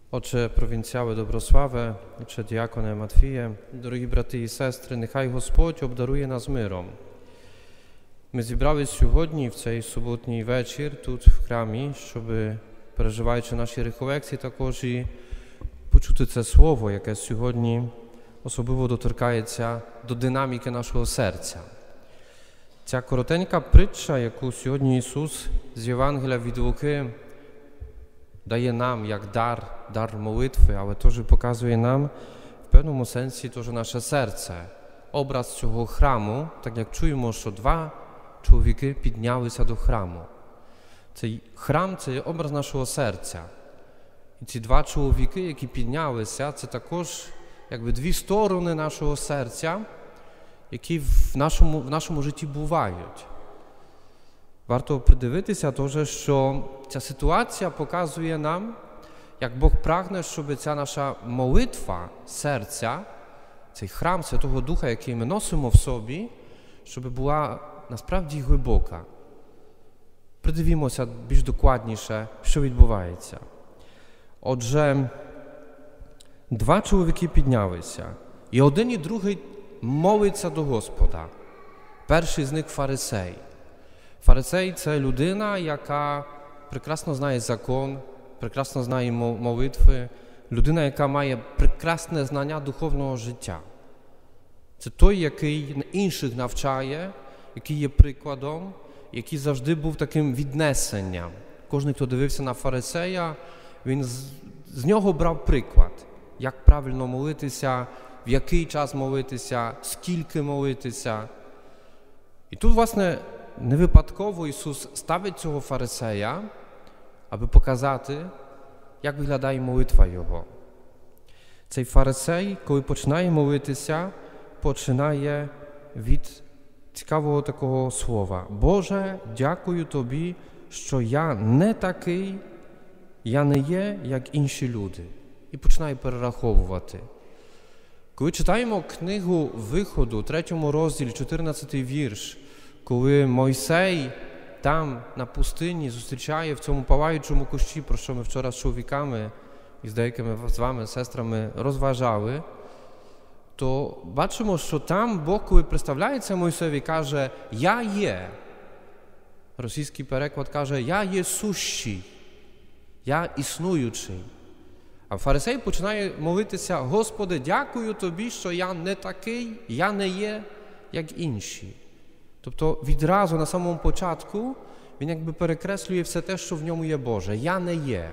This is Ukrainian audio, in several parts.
Отче провінціали Доброславе, отче діаконе Матвіє, дорогі брати і сестри, нехай Господь обдарує нас миром. Ми зібрались сьогодні, в цей суботній вечір, тут в храмі, щоб, переживаючи наші реколекції, також і почути це слово, яке сьогодні особливо доторкається до динаміки нашого серця. Ця коротенька притча, яку сьогодні Ісус з Євангелія від Луки дає нам як дар молитви, але теж показує нам в певному сенсі теж наше серце. Образ цього храму, так як чуємо, що два чоловіки піднялися до храму. Цей храм – це є образ нашого серця. І ці два чоловіки, які піднялися, це також якби дві сторони нашого серця, які в нашому житті бувають. Варто придивитися теж, що ця ситуація показує нам, як Бог прагне, щоб ця наша молитва серця, цей храм Святого Духа, який ми носимо в собі, щоб була насправді глибока. Придивімося більш докладніше, що відбувається. Отже, два чоловіки піднялися, і один і другий молиться до Господа. Перший з них фарисей. Фарисей – це людина, яка прекрасно знає закон, прекрасно знає молитви, людина, яка має прекрасне знання духовного життя. Це той, який інших навчає, який є прикладом, який завжди був таким віднесенням. Кожен, хто дивився на фарисея, він з нього брав приклад, як правильно молитися, в який час молитися, скільки молитися. І тут, власне, не випадково Ісус ставить цього фарисея, аби показати, як виглядає молитва його. Цей фарисей, коли починає молитися, починає від цікавого такого слова. Боже, дякую Тобі, що я не такий, я не є, як інші люди. І починає перераховувати. Коли читаємо книгу Виходу, 3 розділі, 14 вірш, коли Мойсей там, на пустині, зустрічає в цьому палаючому кущі, про що ми вчора з чоловіками і з деякими з вами, сестрами, розважали, то бачимо, що там Бог, коли представляється Мойсеєві, каже «Я є». Російський переклад каже «Я є сущий», «Я існуючий». А фарисей починає молитися «Господи, дякую Тобі, що я не такий, я не є, як інші». Тобто відразу на самому початку він якби перекреслює все те, що в ньому є Боже. Я не є.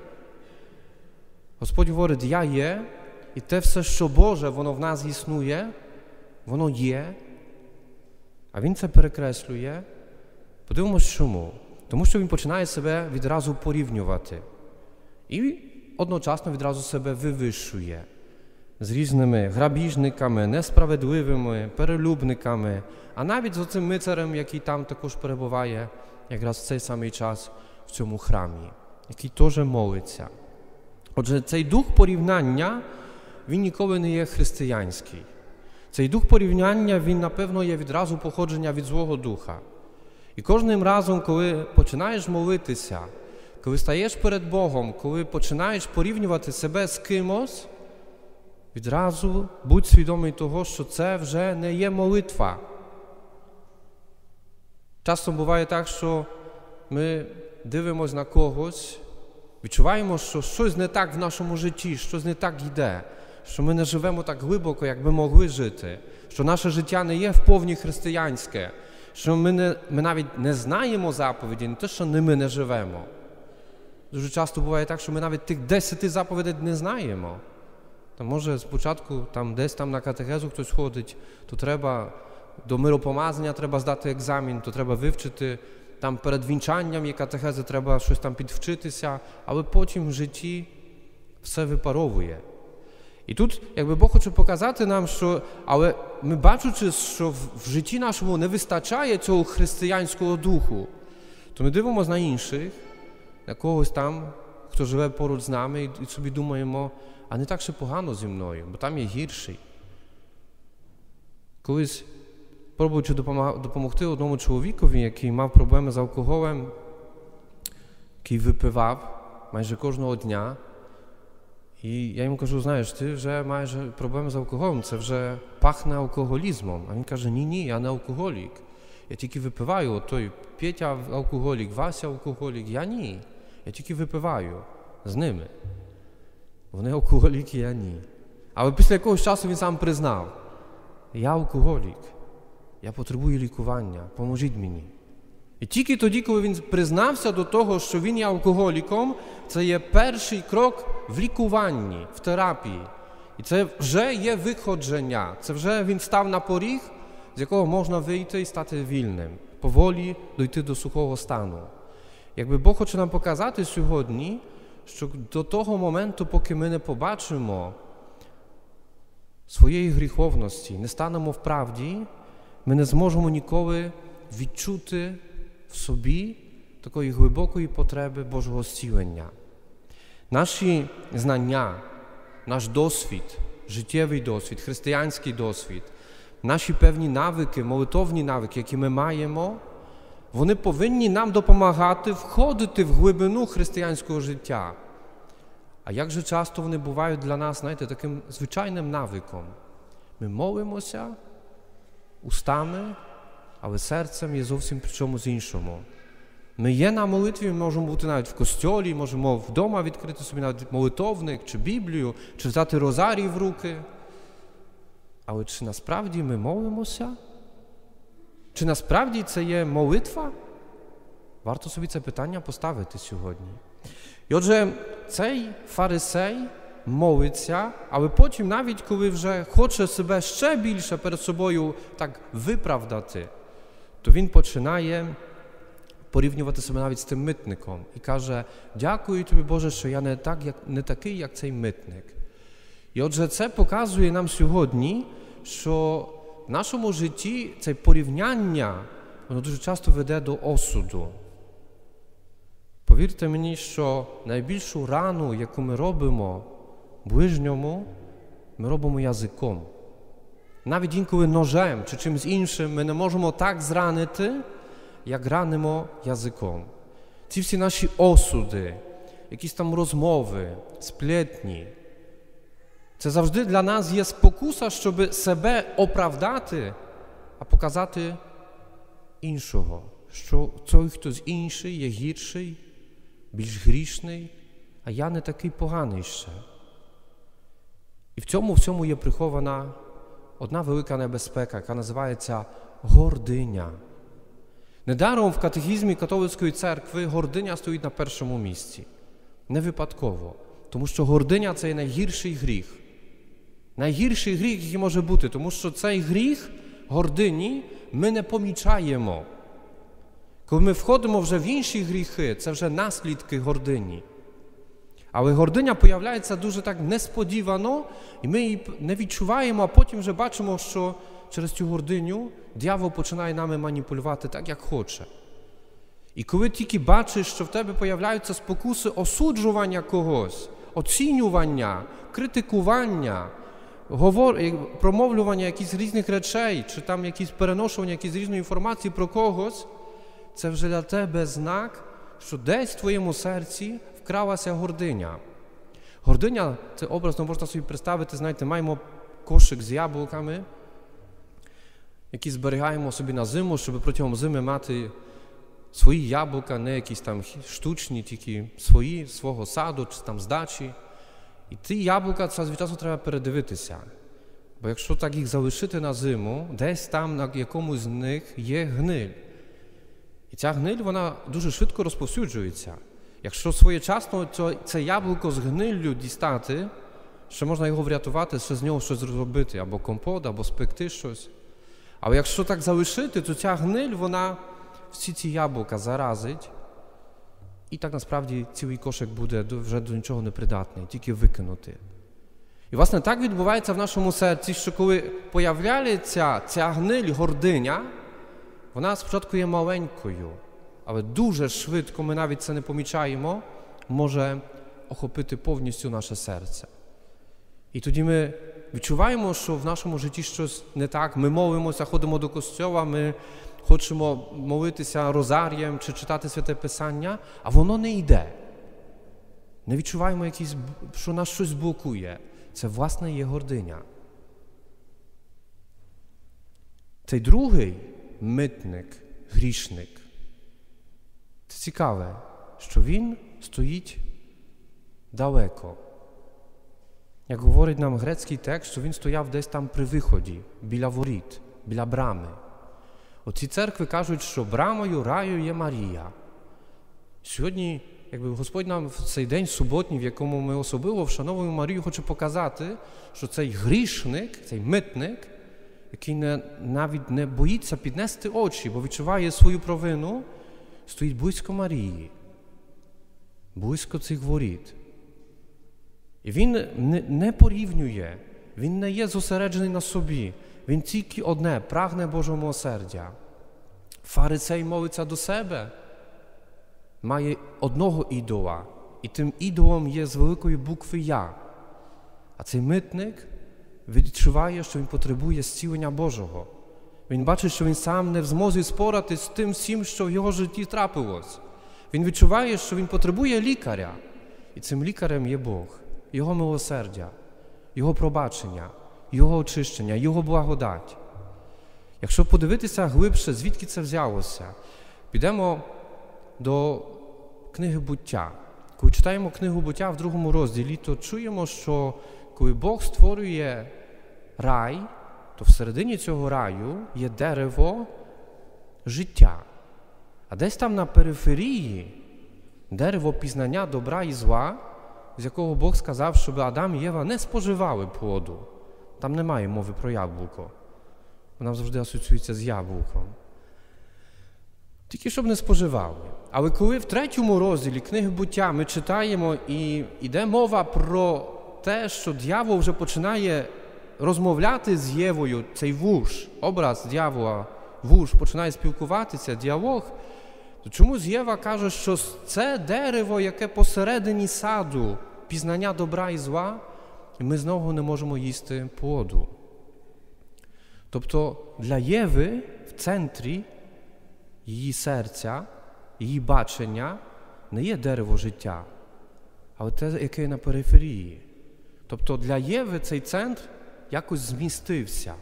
Господь говорить, я є, і те все, що Боже, воно в нас існує, воно є. А він це перекреслює. Подивимось, чому. Тому що він починає себе відразу порівнювати. І одночасно відразу себе вивищує. З різними грабіжниками, несправедливими, перелюбниками, а навіть з оцим митцарем, який там також перебуває якраз в цей самий час в цьому храмі, який теж молиться. Отже, цей дух порівняння, він ніколи не є християнський. Цей дух порівняння, він, напевно, є відразу походження від Злого Духа. І кожним разом, коли починаєш молитися, коли стаєш перед Богом, коли починаєш порівнювати себе з кимось, відразу будь свідомий того, що це вже не є молитва. Часто буває так, що ми дивимося на когось, відчуваємо, що щось не так в нашому житті, щось не так йде, що ми не живемо так глибоко, як би могли жити, що наше життя не є вповні християнське, що ми навіть не знаємо заповіді, не те, що ними не живемо. Дуже часто буває так, що ми навіть тих 10 заповідей не знаємо. Та може спочатку десь на катехезу хтось ходить, то треба до миропомазання треба здати екзамен, то треба вивчити, там перед вінчанням є катехези, треба щось там підвчитися, але потім в житті все випаровує. І тут якби Бог хоче показати нам, що, але ми бачучи, що в житті нашому не вистачає цього християнського духу, то ми дивимося на інших, на когось там, хто живе поруч з нами і собі думаємо, а не так ще погано зі мною, бо там є гірший. Колись, пробуючи допомогти одному чоловікові, який мав проблеми з алкоголем, який випивав майже кожного дня, І я йому кажу, знаєш, ти вже маєш проблеми з алкоголем, це вже пахне алкоголізмом. А він каже, ні, я не алкоголік. Я тільки випиваю, от той Петя алкоголік, Вася алкоголік, я ні. Я тільки випиваю з ними. Вони алкоголіки, я ні. Але після якогось часу він сам признав, я алкоголік, я потребую лікування, поможіть мені. І тільки тоді, коли він признався до того, що він є алкоголіком, це є перший крок в лікуванні, в терапії. І це вже є виходження, це вже він став на поріг, з якого можна вийти і стати вільним, поволі дійти до сухого стану. Якби Бог хоче нам показати сьогодні, що до того моменту, поки ми не побачимо своєї гріховності, не станемо в правді, ми не зможемо ніколи відчути в собі такої глибокої потреби Божого зцілення. Наші знання, наш досвід, життєвий досвід, християнський досвід, наші певні навики, молитовні навики, які ми маємо, вони повинні нам допомагати входити в глибину християнського життя. А як же часто вони бувають для нас, знаєте, таким звичайним навиком? Ми молимося устами, але серцем є зовсім при чомусь іншому. Ми є на молитві, ми можемо бути навіть в костьолі, можемо вдома відкрити собі навіть молитовник, чи Біблію, чи взяти розарій в руки. Але чи насправді ми молимося? Чи насправді це є молитва? Варто собі це питання поставити сьогодні. І отже, цей фарисей молиться, але потім навіть коли вже хоче себе ще більше перед собою так виправдати, то він починає порівнювати себе навіть з тим митником і каже, дякую тобі, Боже, що я не такий, як цей митник. І отже, це показує нам сьогодні, що в нашому житті це порівняння, воно дуже часто веде до осуду. Повірте мені, що найбільшу рану, яку ми робимо ближньому, ми робимо язиком. Навіть інколи ножем чи чимось іншим ми не можемо так зранити, як ранимо язиком. Ці всі наші осуди, якісь там розмови, сплетні, це завжди для нас є спокуса, щоб себе оправдати, а показати іншого, що той хтось інший є гірший, більш грішний, а я не такий поганий ще. І в цьому є прихована одна велика небезпека, яка називається гординя. Недаром в катехізмі католицької церкви гординя стоїть на першому місці. Не випадково. Тому що гординя – це є найгірший гріх. Найгірший гріх, який може бути, тому що цей гріх гордині ми не помічаємо. Коли ми входимо вже в інші гріхи, це вже наслідки гордині. Але гординя появляється дуже так несподівано, і ми її не відчуваємо, а потім вже бачимо, що через цю гординю диявол починає нами маніпулювати так, як хоче. І коли тільки бачиш, що в тебе появляються спокуси осуджування когось, оцінювання, критикування, промовлювання якихось різних речей, чи там якісь переношування якісь різної інформації про когось, це вже для тебе знак, що десь в твоєму серці вкралася гординя. Гординя, це образно можна собі представити, знаєте, маємо кошик з яблуками, які зберігаємо собі на зиму, щоб протягом зими мати свої яблука, не якісь там штучні, тільки свої, свого саду, чи там з дачі. І ті яблука час від часу треба передивитися. Бо якщо так їх залишити на зиму, десь там на якомусь з них є гниль. І ця гниль, вона дуже швидко розповсюджується. Якщо своєчасно це яблуко з гниллю дістати, ще можна його врятувати, ще з нього щось зробити, або компот, або спекти щось. Але якщо так залишити, то ця гниль, вона всі ці яблука заразить, і так насправді цілий кошик буде вже до нічого не придатний, тільки викинути. І, власне, так відбувається в нашому серці, що коли появляється ця гниль, гординя, вона спочатку є маленькою, але дуже швидко, ми навіть це не помічаємо, може охопити повністю наше серце. І тоді ми відчуваємо, що в нашому житті щось не так. Ми молимося, ходимо до костьола, ми хочемо молитися розарієм чи читати Святе Писання, а воно не йде. Не відчуваємо, що нас щось блокує. Це, власне, є гординя. Цей другий митник, грішник, це цікаве, що він стоїть далеко. Як говорить нам грецький текст, що він стояв десь там при виході, біля воріт, біля брами. Оці церкви кажуть, що брамою раю є Марія. Сьогодні, Господь нам в цей день суботній, в якому ми особливо вшановуємо Марію, хоче показати, що цей грішник, цей митник, який навіть не боїться піднести очі, бо відчуває свою провину, стоїть близько Марії, близько цих воріт. І він не порівнює, він не є зосереджений на собі, він тільки одне, прагне Божого милосердя. Фарисей молиться до себе, має одного ідола, і тим ідолом є з великої букви «Я». А цей митник відчуває, що він потребує зцілення Божого. Він бачить, що він сам не в змозі споратись з тим всім, що в його житті трапилось. Він відчуває, що він потребує лікаря. І цим лікарем є Бог, Його милосердя, Його пробачення, Його очищення, Його благодать. Якщо подивитися глибше, звідки це взялося, підемо до книги «Буття». Коли читаємо книгу «Буття» в 2 розділі, то чуємо, що коли Бог створює рай, то всередині цього раю є дерево життя. А десь там на периферії дерево пізнання добра і зла, з якого Бог сказав, щоб Адам і Єва не споживали плоду. Там немає мови про яблуко. Вона завжди асоціюється з яблуком. Тільки щоб не споживали. Але коли в 3 розділі книги «Буття» ми читаємо і йде мова про те, що дьявол вже починає розмовляти з Євою, цей вуж, образ дьявола, вуж починає спілкуватися, діалог, то чомусь Єва каже, що це дерево, яке посередині саду, пізнання добра і зла, і ми знову не можемо їсти плоду. Тобто для Єви в центрі її серця, її бачення не є дерево життя, але те, яке є на периферії. Тобто для Єви цей центр якось змістився.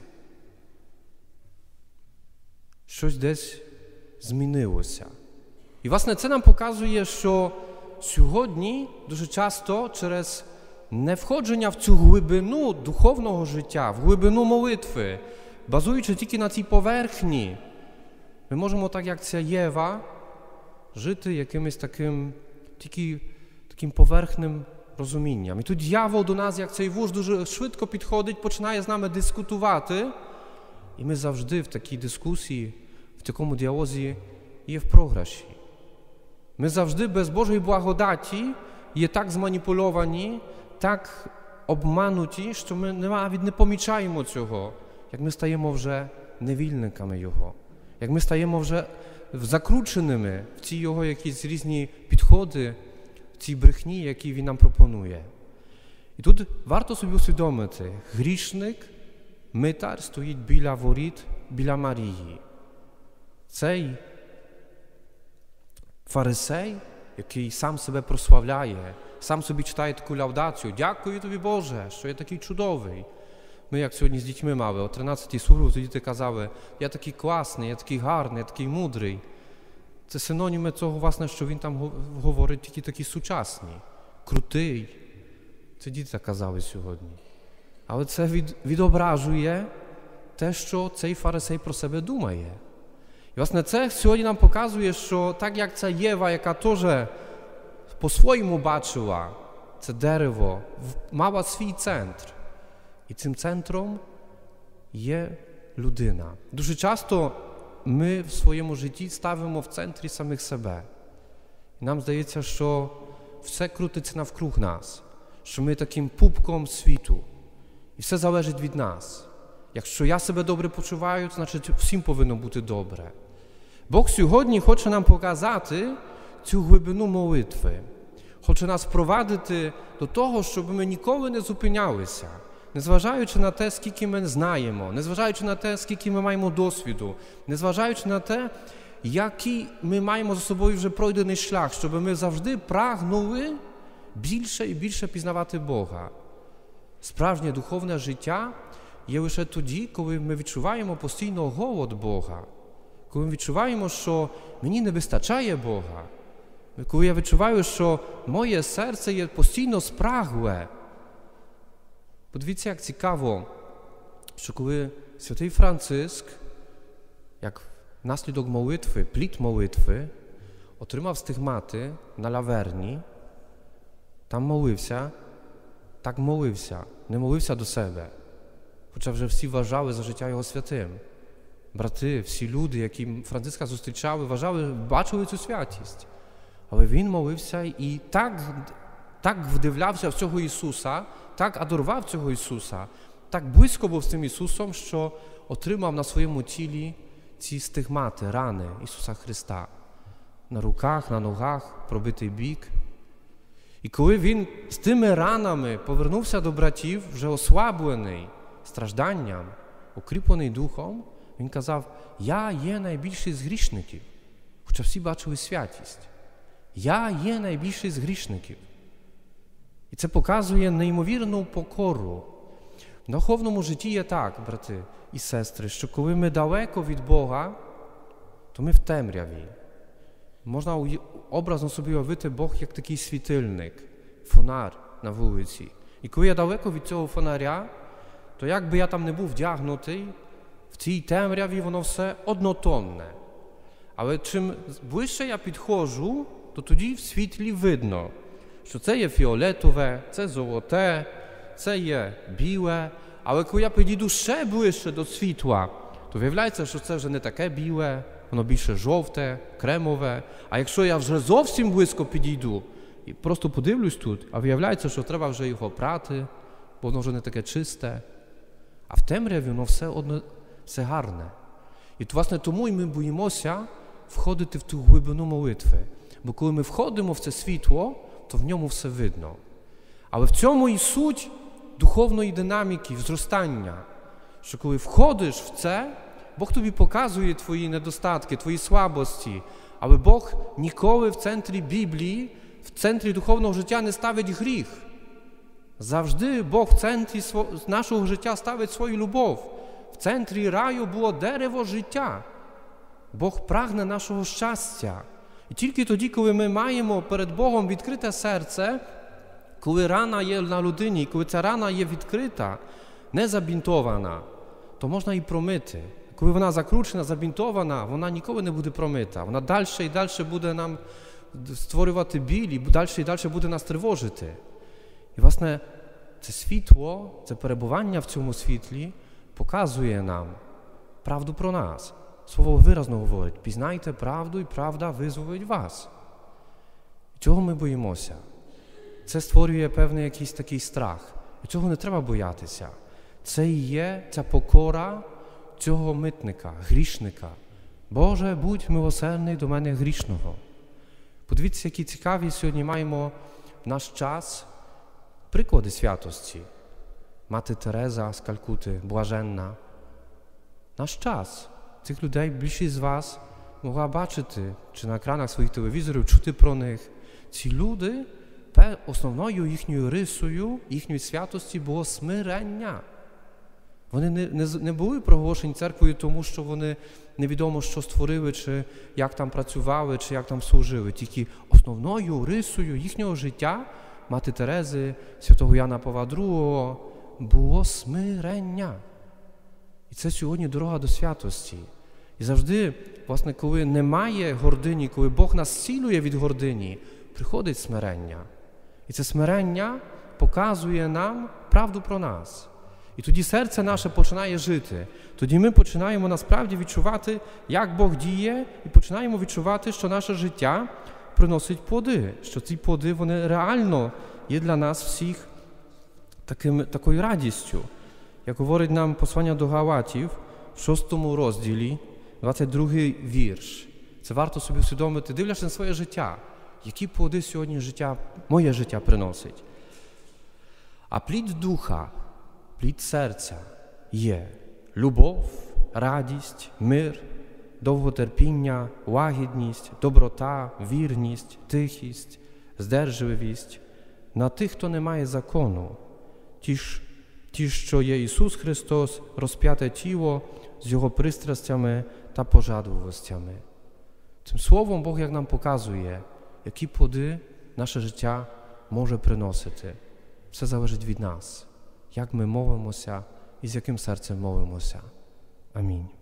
Щось десь змінилося. І, власне, це нам показує, що сьогодні дуже часто через невходження в цю глибину духовного життя, в глибину молитви, базуючи тільки на цій поверхні, ми можемо, так як ця Єва, жити якимось таким поверхним розумінням. І тут дьявол до нас, як цей вуж, дуже швидко підходить, починає з нами дискутувати, і ми завжди в такій дискусії, в такому діалозі є в програші. Ми завжди без Божої благодаті є так зманіпульовані, так обмануті, що ми навіть не помічаємо цього, як ми стаємо вже невільниками Його, як ми стаємо вже закрученими в ці Його якісь різні підходи, в цій брехні, які Він нам пропонує. І тут варто собі усвідомити, грішник, митар стоїть біля воріт, біля Марії. Цей фарисей, який сам себе прославляє, сам собі читає таку лаудацію. Дякую тобі, Боже, що я такий чудовий. Ми, як сьогодні з дітьми мали, о 13-й службі діти казали, я такий класний, я такий гарний, я такий мудрий. Це синоніми цього, власне, що він там говорить, тільки такі сучасні, крутий. Це діти так казали сьогодні. Але це відображує те, що цей фарисей про себе думає. І, власне, це сьогодні нам показує, що так як ця Єва, яка теж по-своєму бачила це дерево, мала свій центр. І цим центром є людина. Дуже часто ми в своєму житті ставимо в центрі самих себе. І нам здається, що все крутиться навкруг нас, що ми таким пупком світу. І все залежить від нас. Якщо я себе добре почуваю, то значить всім повинно бути добре. Бог сьогодні хоче нам показати цю глибину молитви. Хоче нас впровадити до того, щоб ми ніколи не зупинялися. Незважаючи на те, скільки ми знаємо, незважаючи на те, скільки ми маємо досвіду, незважаючи на те, який ми маємо за собою вже пройдений шлях, щоб ми завжди прагнули більше і більше пізнавати Бога. Справжнє духовне життя є лише тоді, коли ми відчуваємо постійно голод Бога, коли ми відчуваємо, що мені не вистачає Бога, коли я відчуваю, що моє серце є постійно спрагле. Подивіться, як цікаво, що коли святий Франциск, як наслідок молитви, плід молитви, отримав стигмати на Лаверні, там молився, так молився, не молився до себе, хоча вже всі вважали за життя його святим. Брати, всі люди, які Франциска зустрічали, бачили цю святість. Але він молився і так вдивлявся в цього Ісуса, так адорував цього Ісуса, так близько був з цим Ісусом, що отримав на своєму тілі ці стигмати, рани Ісуса Христа. На руках, на ногах, пробитий бік. І коли він з тими ранами повернувся до братів, вже ослаблений стражданням, укріплений духом, він казав: «Я є найбільший з грішників». Хоча всі бачили святість. «Я є найбільший з грішників». І це показує неймовірну покору. В духовному житті є так, брати і сестри, що коли ми далеко від Бога, то ми в темряві. Можна образно собі уявити Бог як такий світильник, фонар на вулиці. І коли я далеко від цього фонаря, то як би я там не був вдягнутий, в цій темряві воно все однотонне. Але чим ближче я підходжу, то тоді в світлі видно, що це є фіолетове, це золоте, це є біле. Але коли я підійду ще ближче до світла, то виявляється, що це вже не таке біле, воно більше жовте, кремове. А якщо я вже зовсім близько підійду і просто подивлюсь тут, а виявляється, що треба вже його прати, бо воно вже не таке чисте. А в темряві воно все гарне. І, власне, тому і ми боїмося входити в ту глибину молитви. Бо коли ми входимо в це світло, то в ньому все видно. Але в цьому і суть духовної динаміки, зростання. Що коли входиш в це, Бог тобі показує твої недостатки, твої слабості. Але Бог ніколи в центрі Біблії, в центрі духовного життя не ставить гріх. Завжди Бог в центрі нашого життя ставить свою любов. В центрі раю було дерево життя. Бог прагне нашого щастя. І тільки тоді, коли ми маємо перед Богом відкрите серце, коли рана є на людині, коли ця рана є відкрита, не забінтована, то можна її промити. Коли вона закручена, забінтована, вона ніколи не буде промита. Вона далі і далі буде нам створювати біль, і далі буде нас тривожити. І, власне, це світло, це перебування в цьому світлі показує нам правду про нас. Слово виразно говорить: пізнайте правду, і правда визволить вас. Чого ми боїмося? Це створює певний якийсь такий страх. І цього не треба боятися. Це і є ця покора цього митника, грішника. Боже, будь милосердний до мене грішного. Подивіться, які цікаві сьогодні маємо в наш час приклади святості. Мати Тереза з Калькути, блаженна. Наш час. Цих людей більшість з вас могла бачити, чи на екранах своїх телевізорів, чути про них. Ці люди, основною їхньою рисою, їхньої святості було смирення. Вони не були проголошені церквою тому, що вони невідомо що створили, чи як там працювали, чи як там служили. Тільки основною рисою їхнього життя, мати Терези, святого Яна Павла II, було смирення. І це сьогодні дорога до святості. І завжди, власне, коли немає гордині, коли Бог нас зцілює від гордині, приходить смирення. І це смирення показує нам правду про нас. І тоді серце наше починає жити. Тоді ми починаємо насправді відчувати, як Бог діє, і починаємо відчувати, що наше життя приносить плоди, що ці плоди, вони реально є для нас всіх такою радістю. Як говорить нам послання до Галатів в 6 розділі, 22-й вірш. Це варто собі усвідомити, дивлячись на своє життя. Які плоди сьогодні моє життя приносить? А плід духа, плід серця є любов, радість, мир, довготерпіння, лагідність, доброта, вірність, тихість, здержливість. на тих, хто не має закону, ті, що є Ісус Христос, розп'яте тіло з Його пристрастями та пожадливостями. Цим словом Бог як нам показує, які плоди наше життя може приносити. Все залежить від нас, як ми молимося і з яким серцем молимося. Амінь.